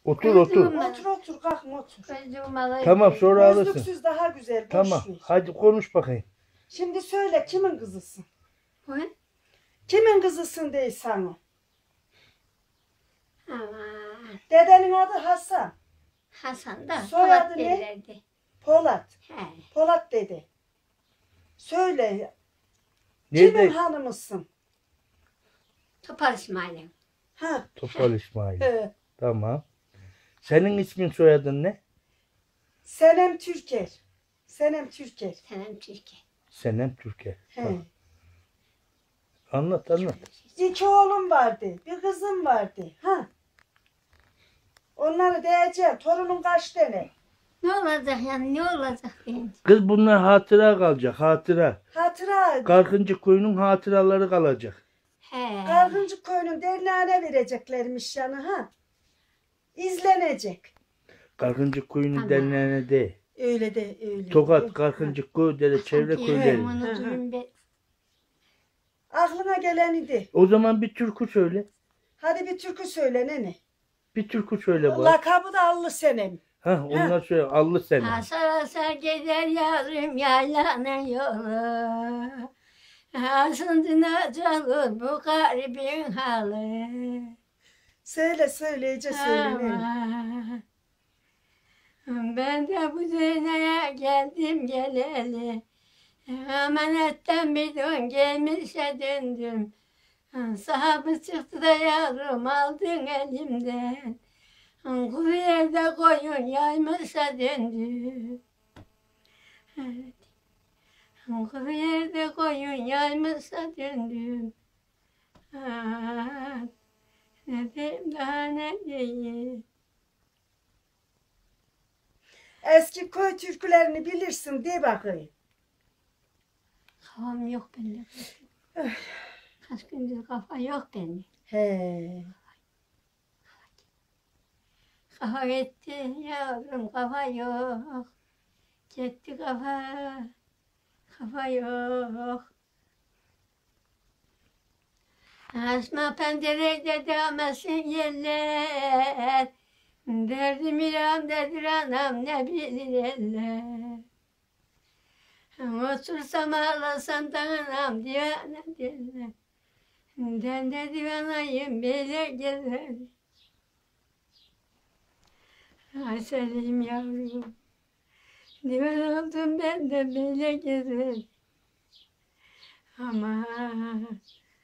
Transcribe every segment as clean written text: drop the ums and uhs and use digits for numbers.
Otur otur. Otur otur kalkma otur. Tamam sonra alırsın. Gözlüksüz daha güzel. Boş Tamam ver. hadi konuş bakayım. Şimdi söyle kimin kızısın? Bu? Kimin kızısın değil sana? Aman. Dedenin adı Hasan. Hasan da Soyadı Polat ne? derlerdi. Polat. He. Polat dede. Söyle. Kimin Nerede? hanımısın? Topal İsmail'im. Ha. Topal İsmail. Evet. Tamam. Senin ismin soyadın ne? Senem Türker. Senem Türker. Senem Türkiye. Senem Türker. He. Tamam. Anlat anlat. 2 oğlum vardı. Bir kızım vardı. Ha. Onları diyeceğim. Torunun kaç tane? Ne olacak yani ne olacak deyince. Kız bunlar hatıra kalacak hatıra. Hatıra. Karkıncı koyunun hatıraları kalacak. He. Kargıncı koyunun derneğine vereceklermiş yani ha. İzlenecek. Karkıncı koyunun Tamam. derneğine de. Öyle de öyle. Tokat, Karkıncı koy dere çevre Sanki köyleri. bunu duyun be. Aklına geleni de. O zaman bir türkü söyle. Hadi bir türkü söyle nene. Bir türkü söyle bak. Lakabı da Allı Senem. Ha onlar söyle allı seni. Asar asar gider yarım yaylanın yolu. Asındınacak olur bu garibin halı. Söyle iyice söyle nene. Aman. Ben de bu dünyaya geldim geleli. Amanetten bir dön gelmişe döndüm. Sahabı çıktı da yavrum aldın elimden. Kuru yerde koyun yaymışa döndüm. Kuru yerde koyun yaymışa döndüm. Ne diyeyim daha ne diyeyim. Eski köy türkülerini bilirsin de bakayım. Kafam yok bende. Kaç gündür kafa yok bende. He. Kafa gitti yavrum kafa yok. Gitti kafa. Kafa yok. Asma pencerede dağmasın yerler. Derdim İrem'dedir anam ne bilir eller. Otursam ağlasam da anam divane derler. Ben de divanayım böyle gezer. Ay Selim yavrum. Divan oldum ben de böyle gezer. Aman.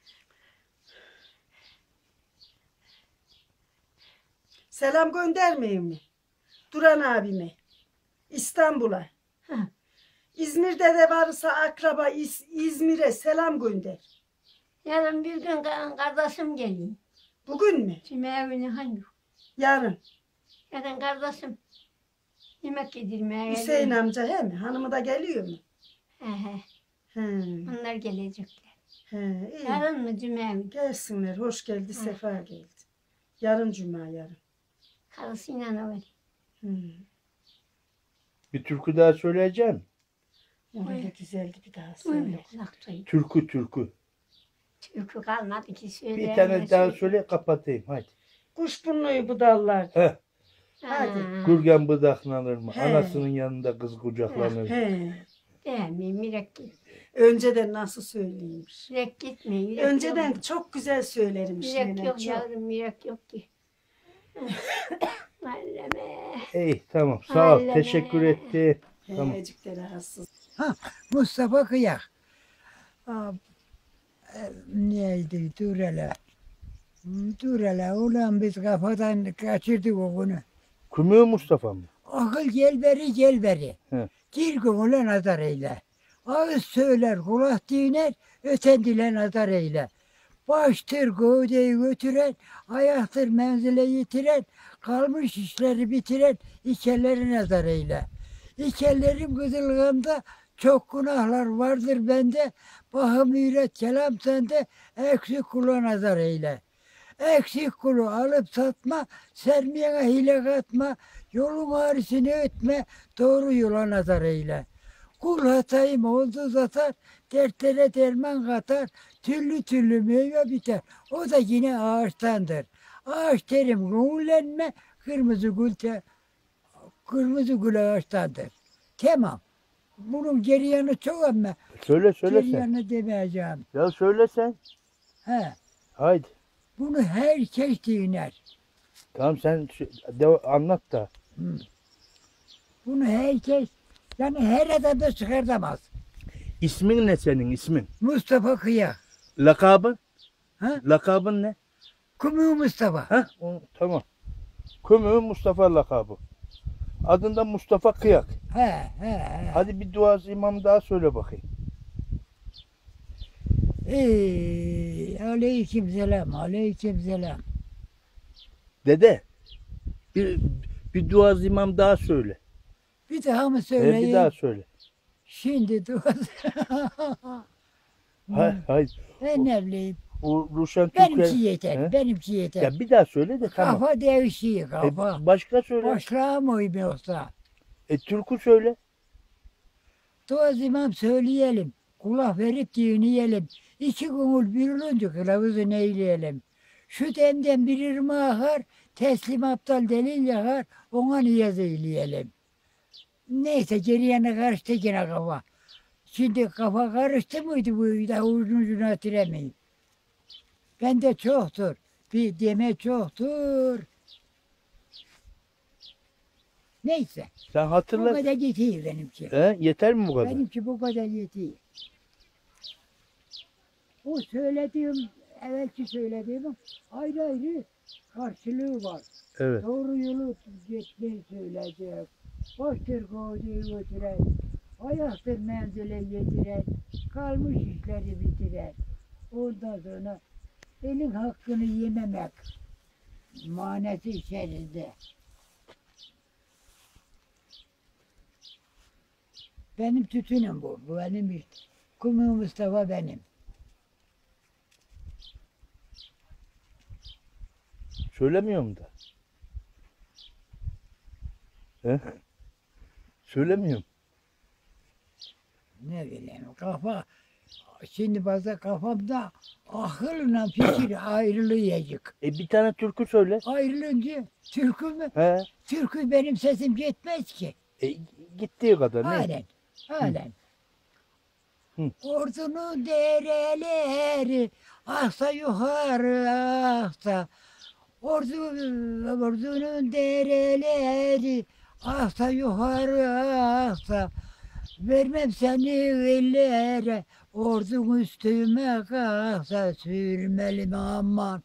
Selam göndermeyeyim mi? Duran abime. İstanbul'a. Ha. İzmir'de de varsa akraba İzmir'e selam gönder. Yarın bir gün kardeşim geliyor. Bugün mü? Şimdi evine hangi? Yarın. Yarın kardeşim yemek yedirmeye Hüseyin geliyor. amca he mi? Hanımı da geliyor mu? He he. He. Onlar gelecekler. He. iyi. Yarın mı cuma mı? Gelsinler. Hoş geldi. Sefa geldi. Yarın cuma yarın. Karısıyla öyle. Hı. Bir türkü daha söyleyeceğim. Öyle güzeldi bir daha söyle. Öyle kulak duyuyor. Türkü. Türkü kalmadı ki söyle. Bir tane daha söyle kapatayım hadi. Kuşburnuyu budallar. Heh. Hadi. Gürgen bıdaklanır mı? He. Anasının yanında kız kucaklanır mı? He. Değil mi? Mirek git. Önceden nasıl söyleymiş. Mirek gitme. Mirek Önceden yok. çok güzel söylermiş. Mirek nenem, yok çok. yavrum. Mirek yok ki. Alleme. İyi tamam sağ ol. Alleme. Teşekkür etti. Tamam. Hecik de rahatsız. Mustafa Kıyak. Neydi? Durele. Ulan biz kafadan kaçırdık o günü. Kümü Mustafa mı? Akıl gel beri. He. Dirgümüyle nazar eyle. Ağız söyler, kulak dinler, ötendiyle nazar eyle. Baştır gövdeyi götüren, ayaktır menzile yitiren, kalmış işleri bitiren ikelleri nazar eyle. İkellerim kızılığımda çok günahlar vardır bende. Bahım üret kelam sende, eksik kulu nazar eyle. Eksik kulu alıp satma, sermiyene hile katma, yolun ağrısını ötme, doğru yola nazar eyle. Kul hatayım oldu zatar, dertlere derman katar, türlü türlü meyve biter, o da yine ağaçtandır. Ağaç derim gönüllenme, kırmızı gül ağaçtandır. Tamam. Bunun geri yanı çok ama Söyle söyle geri sen. yanı demeyeceğim. Ya söyle sen. He. Haydi. Bunu herkes dinler. Tamam sen anlat da. Hı. Bunu herkes, yani her adam da çıkartamaz. İsmin ne senin ismin? Mustafa Kıyak. Lakabın? Ha? Lakabın ne? Kumu Mustafa. Ha? Tamam. Kömür Mustafa lakabı. Adında Mustafa Kıyak. He. Hadi bir dua imam daha söyle bakayım. Aleyküm selam, aleyküm selam. Dede bir dua imam daha söyle. Bir daha mı Bir söyleyeyim? daha söyle. Şimdi dur. Hayır. Ben ne bileyim. O Ruşen Benimki Türk'e. yeter, He? benimki yeter. Ya bir daha söyle de tamam. Kafa devşiyor kafa. Başka söyle. Başlığa mıyım yoksa? Türkü söyle. Doğaz imam söyleyelim. Kulak verip dinleyelim. İki gönül bir olunca kılavuzu neyleyelim. Şu demden bir ırmağı akar, teslim aptal delil yakar, ona niyaz eyleyelim. Neyse geriye karıştı yine kafa. Şimdi kafa karıştı mıydı bu da uzun uzun hatırlamayayım. Bende çoktur. Bir deme çoktur. Neyse. Sen Bu hatırla. kadar yetiyor benimki. Yeter mi bu kadar? Benimki bu kadar yetiyor. O söylediğim, evvelki söylediğim ayrı ayrı karşılığı var. Evet. Doğru yolu geçmeyi söyleyecek. Baştır koyduğu götüren, ayaktır menzile yetiren, kalmış işleri bitiren. Ondan sonra elin hakkını yememek manası içerisinde. Benim tütünüm bu. Bu benim işte. Kumu Mustafa benim. Söylemiyorum da. He? Söylemiyorum. Ne bileyim kafa. Şimdi bazen kafamda akılla fikir ayrılıyacak. Bir tane türkü söyle. Ayrılınca türkü mü? He. Türkü benim sesim yetmez ki. Gittiği kadar. Ne? Halen. Halen. Hı. Ordunun dereleri aksa yukarı aksa. Ordunun dereleri aksa yukarı aksa. Vermem seni ellere, ordun üstüme kalksa sürmelim aman.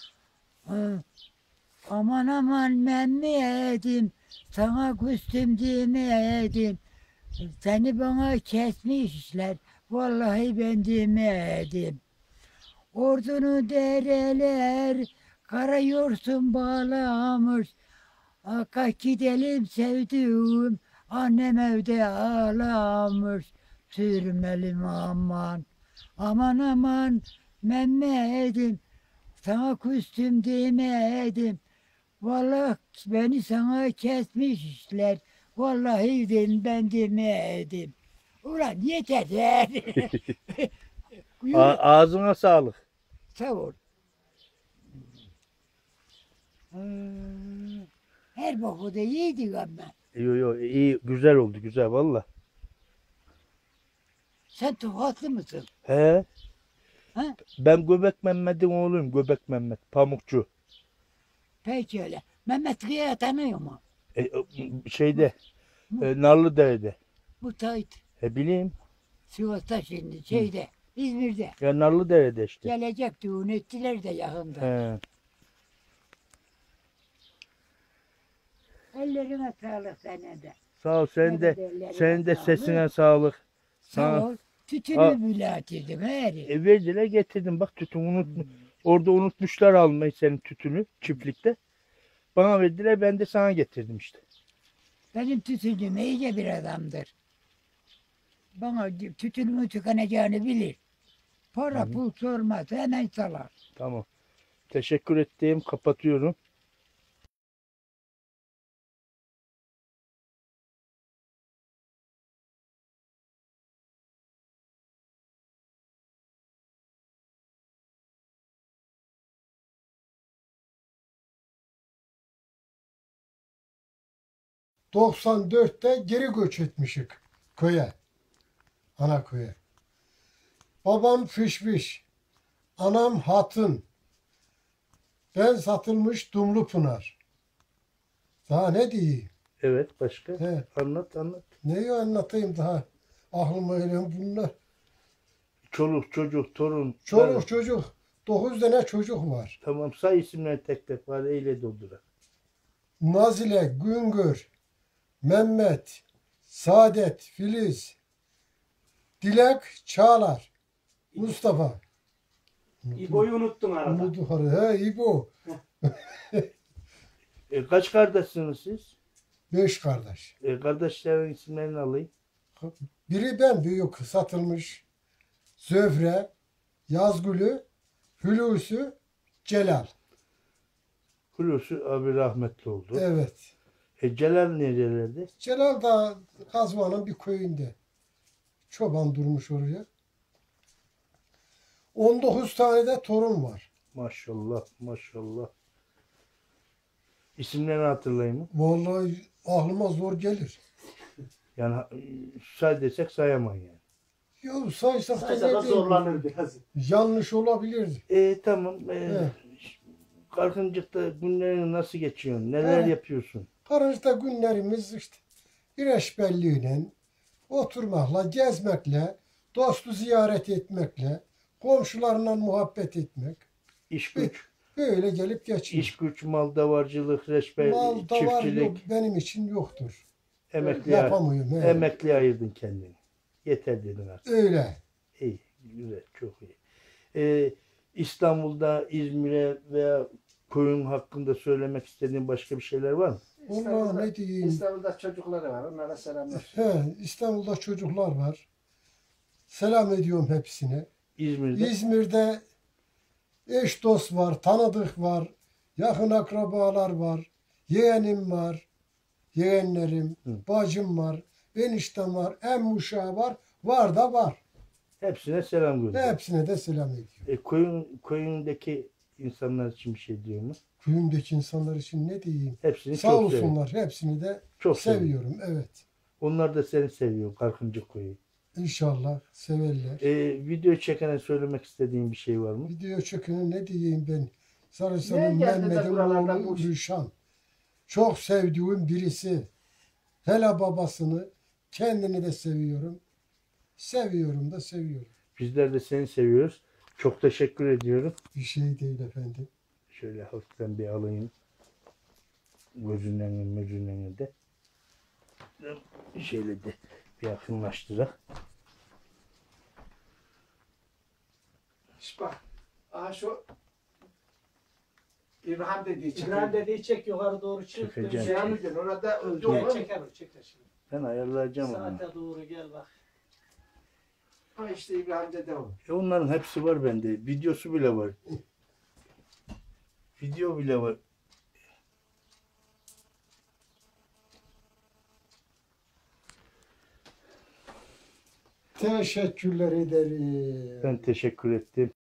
Aman aman Mehmet'im, sana küstüm demedim. Seni bana kesmişler, vallahi ben demedim. Ordunu dereler, kara yosun bağlamış. Kalk gidelim sevdiğim, annem evde ağlamış. Sürmelim aman, aman aman Mehmet'im, sana küstüm demedim. Vallahi beni sana kesmişler. Vallahi ben demedim. Ulan yeter ya. Yürü, Ağzına sağlık. sağ ol. Her boku da yedik ama. Yo iyi güzel oldu güzel valla. Sen tuhaflı mısın? He. Ha? Ben Göbek Mehmet'in oğluyum. Göbek Mehmet. Pamukçu. Peki öyle. Mehmet Kıya tanıyor mu? Şeyde. Narlıdere'de. Bu Tayt. Bileyim. Sivas'ta şimdi şeyde. İzmir'de. Ya Narlıdere'de işte. Gelecek düğün ettiler de yakında. He. Ellerine sağlık senin de. Sağ ol sen de. Ellerine Senin de sağlık. sesine sağlık. Sağ Ha. ol. Tütünü bile atırdım her. Verdiler getirdim. Bak tütün orada unutmuşlar almayı senin tütünü çiftlikte. Bana verdiler ben de sana getirdim işte. Benim tütüncüm iyice bir adamdır. Bana tütünümün tükeneceğini bilir. Para pul sormaz hemen salar. Tamam. Teşekkür ettiğim kapatıyorum. 94'te geri göç etmişik köye. Ana köye. Babam Fışmış. Anam Hatun. Ben satılmış Dumlupınar. Daha ne diyeyim? Evet, başka? He. Anlat. Neyi anlatayım daha? Aklıma gelen bunlar. Çoluk, çocuk, torun. Çoluk çocuk. 9 tane çocuk var. Tamam, say isimleri tek tek var, eyle doldurak. Nazile, Güngör, Mehmet, Saadet, Filiz, Dilek, Çağlar, Mustafa. İbo'yu unuttun arada. He, İbo. Kaç kardeşsiniz siz? 5 kardeş. Kardeşlerin isimlerini alayım. Biri ben büyük satılmış. Zöfre, Yazgülü, Hulusi, Celal. Hulusi abi rahmetli oldu. Evet. Celal nerelerde? Celal da Kazman'ın bir köyünde. Çoban durmuş oraya. 19 tane de torun var. Maşallah. İsimlerini hatırlayayım mı? Vallahi aklıma zor gelir. Yani say desek sayamam yani. Ya saysak Saysa da da zorlanır biraz. yanlış olabilirdi. Tamam. Evet. Karkıncık'ta günlerini nasıl geçiyorsun? Neler Evet. yapıyorsun? Karınca günlerimiz işte güreşbelliğiyle, oturmakla, gezmekle, dostu ziyaret etmekle, komşularla muhabbet etmek. İş güç. Böyle gelip geçiyor. İş güç, mal davarcılık, reçber, Mal da var çiftçilik, yok benim için yoktur. emekli, Yapamıyorum. He. emekli ayırdın kendini. Yeter dedin artık. Öyle. İyi, güzel, çok iyi. İstanbul'da, İzmir'e veya köyün hakkında söylemek istediğin başka bir şeyler var mı? Vallahi ne diyeyim. İstanbul'da çocukları var. Onlara selamlar. He, İstanbul'da çocuklar var. Selam ediyorum hepsine. İzmir'de. İzmir'de eş dost var, tanıdık var, yakın akrabalar var, yeğenim var, yeğenlerim, Hı. bacım var, eniştem var, emmuşağı var da var. Hepsine selam gönder. Hepsine de selam ediyorum. Köyündeki insanlar için bir şey diyor mu? Köyümdeki insanlar için ne diyeyim? Hepsini Sağ çok seviyorum. olsunlar, hepsini de Çok seviyorum. seviyorum. Evet. Onlar da seni seviyor, Karkıncık köyü. İnşallah severler. Video çekene söylemek istediğin bir şey var mı? Video çekini ne diyeyim ben? Niye Sarısal'ın geldi de Mehmet'in buralardan oğlu bu- Rüşan. Çok sevdiğim birisi. Hele babasını, kendini de seviyorum. Seviyorum da seviyorum. Bizler de seni seviyoruz. Çok teşekkür ediyorum. Bir şey değil efendim. Şöyle hafiften bir alayım. Gözünden de. Şöyle de bir yakınlaştırak. Şş bak. Aha şu İbrahim dediği çekiyor. İbrahim dediği çek yukarı doğru çık. Çekeceğim. Canlı gün orada öldü. Yok çeker o çeker şimdi. Ben ayarlayacağım onu. Saate doğru gel bak. Ha işte İbrahim dede o. Onların hepsi var bende. Videosu bile var. Video bile var. Teşekkürler ederim. Ben teşekkür ettim.